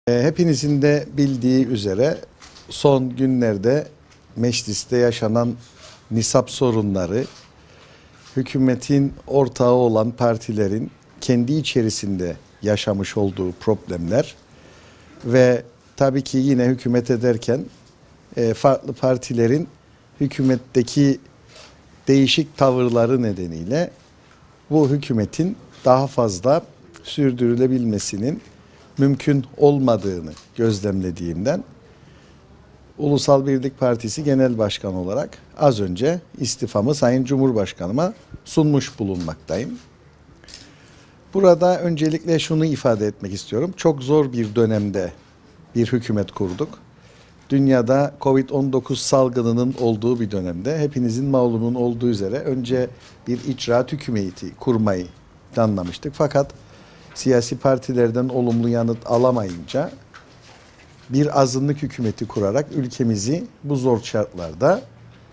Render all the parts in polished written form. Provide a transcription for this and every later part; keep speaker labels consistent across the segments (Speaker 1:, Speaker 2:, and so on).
Speaker 1: Hepinizin de bildiği üzere son günlerde mecliste yaşanan nisap sorunları, hükümetin ortağı olan partilerin kendi içerisinde yaşamış olduğu problemler ve tabii ki yine hükümet ederken farklı partilerin hükümetteki değişik tavırları nedeniyle bu hükümetin daha fazla sürdürülebilmesinin mümkün olmadığını gözlemlediğimden Ulusal Birlik Partisi Genel Başkanı olarak az önce istifamı Sayın Cumhurbaşkanıma sunmuş bulunmaktayım. Burada öncelikle şunu ifade etmek istiyorum. Çok zor bir dönemde bir hükümet kurduk. Dünyada Covid-19 salgınının olduğu bir dönemde hepinizin malumunun olduğu üzere önce bir icraat hükümeti kurmayı planlamıştık. Fakat siyasi partilerden olumlu yanıt alamayınca bir azınlık hükümeti kurarak ülkemizi bu zor şartlarda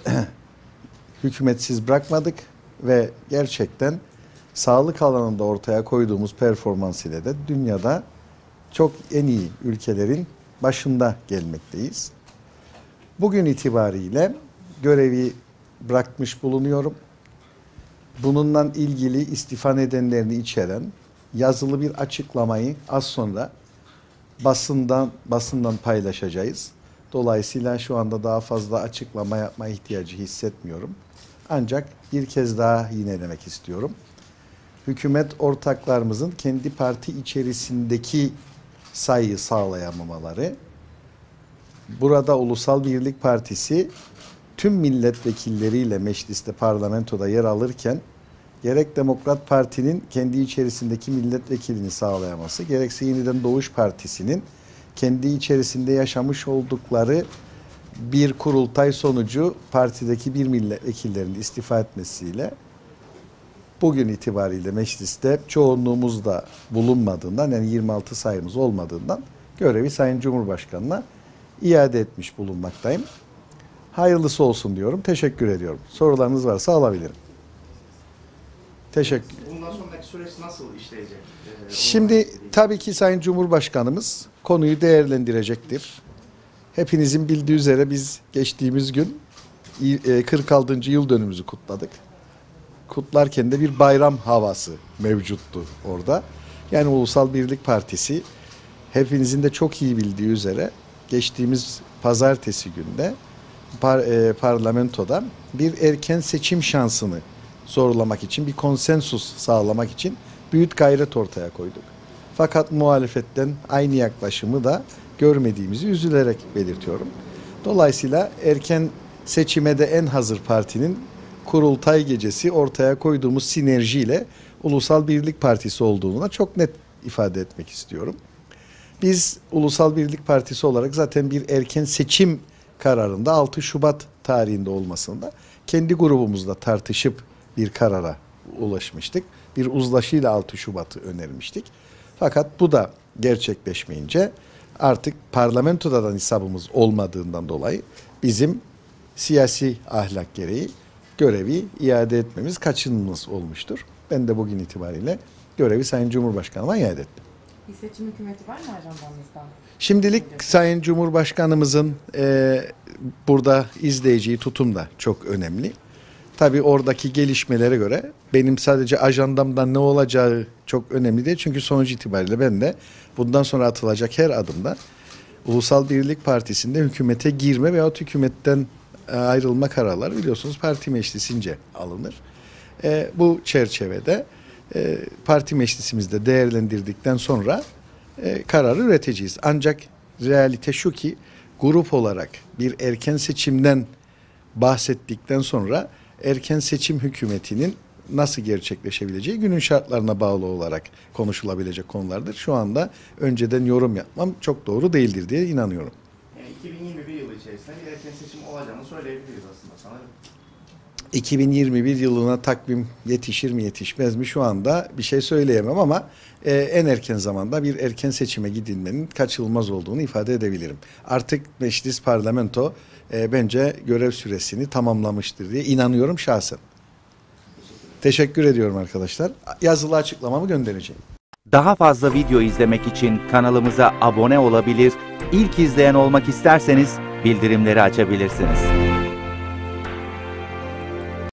Speaker 1: hükümetsiz bırakmadık ve gerçekten sağlık alanında ortaya koyduğumuz performans ile de dünyada çok en iyi ülkelerin başında gelmekteyiz. Bugün itibariyle görevi bırakmış bulunuyorum. Bununla ilgili istifa nedenlerini içeren yazılı bir açıklamayı az sonra basından paylaşacağız. Dolayısıyla şu anda daha fazla açıklama yapma ihtiyacı hissetmiyorum. Ancak bir kez daha yinelemek istiyorum. Hükümet ortaklarımızın kendi parti içerisindeki sayıyı sağlayamamaları, burada Ulusal Birlik Partisi tüm milletvekilleriyle mecliste, parlamentoda yer alırken gerek Demokrat Parti'nin kendi içerisindeki milletvekilini sağlayaması, gerekse Yeniden Doğuş Partisi'nin kendi içerisinde yaşamış oldukları bir kurultay sonucu partideki bir milletvekillerinin istifa etmesiyle bugün itibariyle mecliste çoğunluğumuz da bulunmadığından, yani 26 sayımız olmadığından görevi Sayın Cumhurbaşkanı'na iade etmiş bulunmaktayım. Hayırlısı olsun diyorum. Teşekkür ediyorum. Sorularınız varsa alabilirim. Teşekkür.
Speaker 2: Bundan sonraki süreç nasıl işleyecek?
Speaker 1: Şimdi tabii ki Sayın Cumhurbaşkanımız konuyu değerlendirecektir. Hepinizin bildiği üzere biz geçtiğimiz gün 46. yıl dönümümüzü kutladık. Kutlarken de bir bayram havası mevcuttu orada. Yani Ulusal Birlik Partisi hepinizin de çok iyi bildiği üzere geçtiğimiz pazartesi günde parlamentoda bir erken seçim şansını zorlamak için, bir konsensus sağlamak için büyük gayret ortaya koyduk. Fakat muhalefetten aynı yaklaşımı da görmediğimizi üzülerek belirtiyorum. Dolayısıyla erken seçime de en hazır partinin kurultay gecesi ortaya koyduğumuz sinerjiyle Ulusal Birlik Partisi olduğuna çok net ifade etmek istiyorum. Biz Ulusal Birlik Partisi olarak zaten bir erken seçim kararında 6 Şubat tarihinde olmasında kendi grubumuzla tartışıp bir karara ulaşmıştık. Bir uzlaşıyla 6 Şubat'ı önermiştik. Fakat bu da gerçekleşmeyince artık parlamentoda da nisabımız olmadığından dolayı bizim siyasi ahlak gereği görevi iade etmemiz kaçınılmaz olmuştur. Ben de bugün itibariyle görevi Sayın Cumhurbaşkanı'na iade ettim.
Speaker 3: Bir seçim hükümeti var mı ajandanızda?
Speaker 1: Şimdilik Sayın Cumhurbaşkanımızın burada izleyeceği tutum da çok önemli. Tabii oradaki gelişmelere göre benim sadece ajandamdan ne olacağı çok önemli değil. Çünkü sonuç itibariyle ben de bundan sonra atılacak her adımda Ulusal Birlik Partisi'nde hükümete girme veyahut hükümetten ayrılma kararları biliyorsunuz parti meclisince alınır. Bu çerçevede parti meclisimizde değerlendirdikten sonra kararı üreteceğiz. Ancak realite şu ki grup olarak bir erken seçimden bahsettikten sonra erken seçim hükümetinin nasıl gerçekleşebileceği günün şartlarına bağlı olarak konuşulabilecek konulardır. Şu anda önceden yorum yapmam çok doğru değildir diye inanıyorum.
Speaker 2: Yani 2021 yılı içerisinde bir erken seçim olacağını söyleyebiliriz aslında sanırım.
Speaker 1: 2021 yılına takvim yetişir mi yetişmez mi şu anda bir şey söyleyemem ama en erken zamanda bir erken seçime gidilmenin kaçınılmaz olduğunu ifade edebilirim. Artık meclis parlamento bence görev süresini tamamlamıştır diye inanıyorum şahsen. Teşekkür ediyorum arkadaşlar. Yazılı açıklamamı göndereceğim.
Speaker 4: Daha fazla video izlemek için kanalımıza abone olabilir, ilk izleyen olmak isterseniz bildirimleri açabilirsiniz.